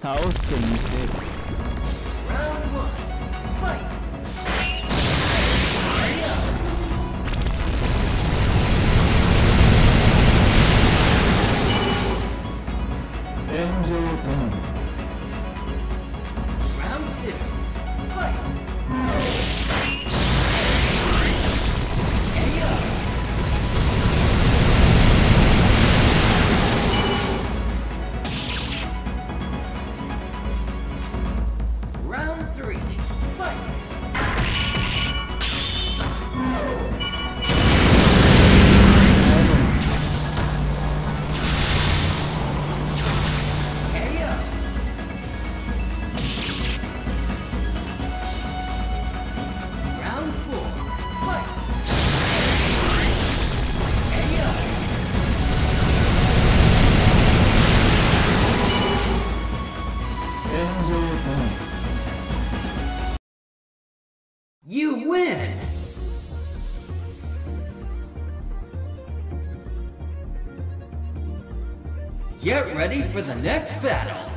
倒してみせる。 Round one, fight. Round two, fight. Round three, fight. Round four, fight. You win! Get ready for the next battle!